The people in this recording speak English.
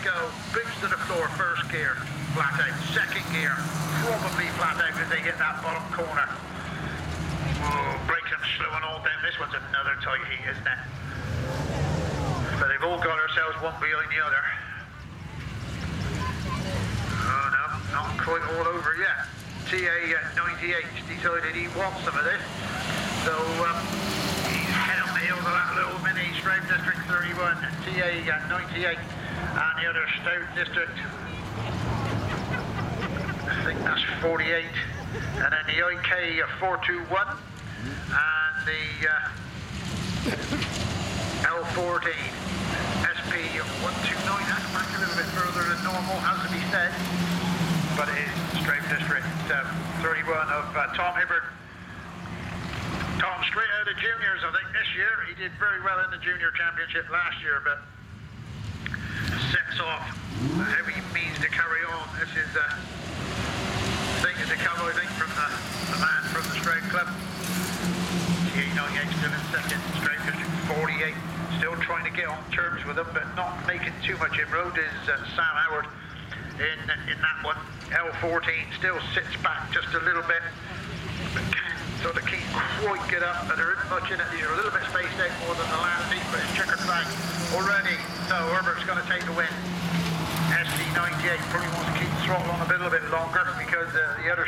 go. Boots to the floor, first gear, flat out. Second gear, probably flat out as they hit that bottom corner. Oh, brakes them slow and all down. This one's another tight heat, isn't it? But they've all got ourselves one behind the other. Oh no, not quite all over yet. TA98 decided he wants some of this. So he's head on the heels of that little mini Stroud District 31, TA98 and the other Stroud District, I think that's 48, and then the IK 421 and the L14 SP 129. That's back a little bit further than normal, has to be said, but it is Stroud District 31 of Tom Hibbert. Tom straight out of juniors, I think, this year. He did very well in the junior championship last year, but sets off how he means to carry on. This is thing to come, I think, from the man from the Stroud Club. TA98 still in second, Stroud District 48. Still trying to get on terms with him, but not making too much inroad is Sam Howard in that one. L14 still sits back just a little bit, but can't sort of keep quite get up, but there isn't much in it. These are a little bit spaced out more than the last heat, but it's checkered flag already. So Herbert's going to take the win. SC98 probably wants to keep the throttle on a little bit longer because the other